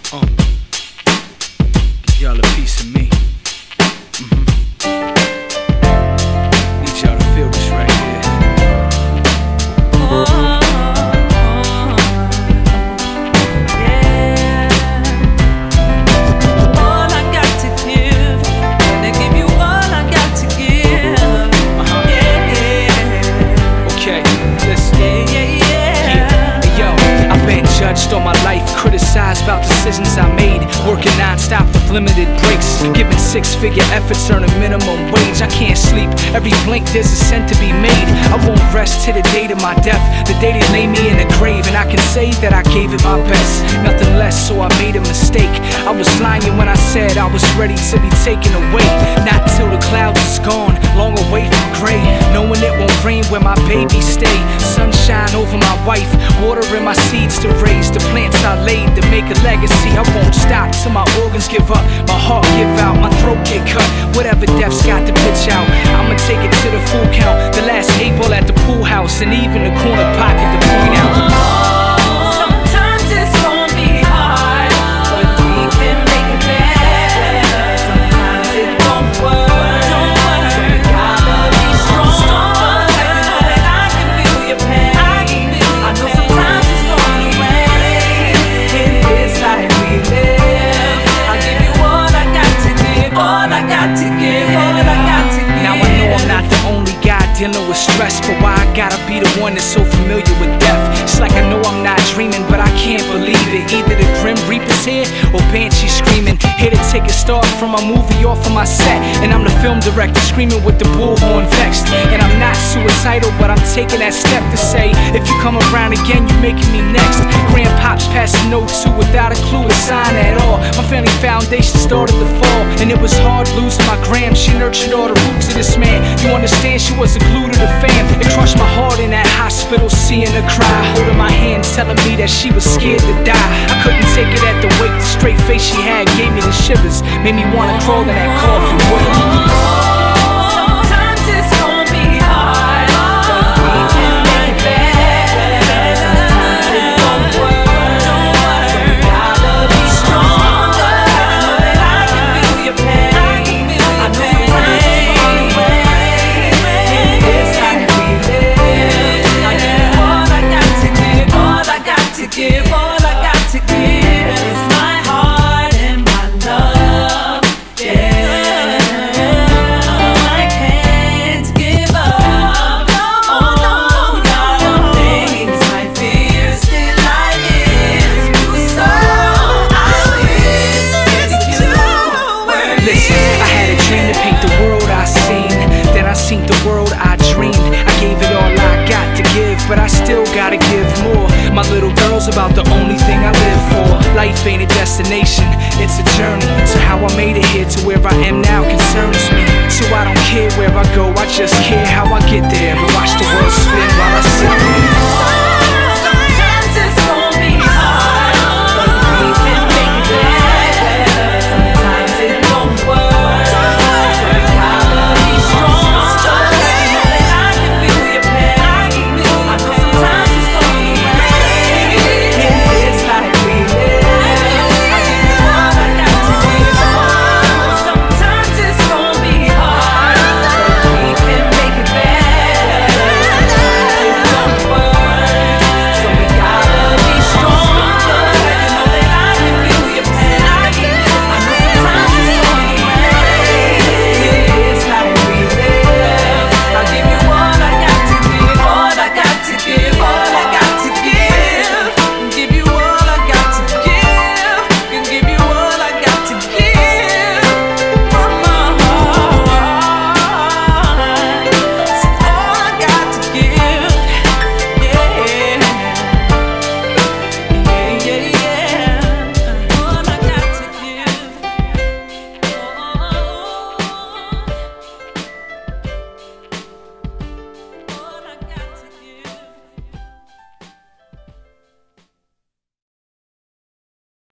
Give y'all a piece of me. Need y'all to feel this right here. All I got to give, gonna give you all I got to give. Okay, listen. Hey, yo, I've been judged all my life, criticized about decisions I made, working non-stop with limited breaks, giving six-figure efforts, earning minimum wage. I can't sleep, every blink there's a cent to be made. I won't rest till the date of my death, the day they lay me in the grave, and I can say that I gave it my best, nothing less, so I made a mistake. I was lying when I said I was ready to be taken away, not till the clouds is gone, long away from gray, knowing it won't rain where my babies stay, sunshine over my wife, water in my seeds to raise, the plants I laid to make a legacy. I won't stop till my organs give up, my heart give out, my throat get cut, whatever death's got to pitch out, I'ma take it to the full count, the last 8 ball at the pool house, and even the corner pocket to point out. Dealing with stress, but why I gotta be the one that's so familiar with death? It's like I know I'm not dreaming, but I can't believe it. Either the Grim Reaper's here, or Banshee screaming. Here to take a start from my movie off of my set, and I'm the film director screaming with the bullhorn vexed. And I'm not suicidal, but I'm taking that step to say, if you come around again, you're making me next. Grandpops passing notes to without a clue to sign at all. My family foundation started to fall, and it was hard losing my gram. She nurtured all the roots of this man. You understand, she was a glue to the fam. It crushed my heart in that hospital, seeing her cry, holding my hand, telling me that she was scared to die. I couldn't take it at the weight, the straight face she had gave me the shivers, made me wanna crawl in that coffin with her. But I still gotta give more. My little girl's about the only thing I live for. Life ain't a destination, it's a journey. So how I made it here to where I am now concerns me. So I don't care where I go, I just care how I get there. And watch the world spin while I sit there.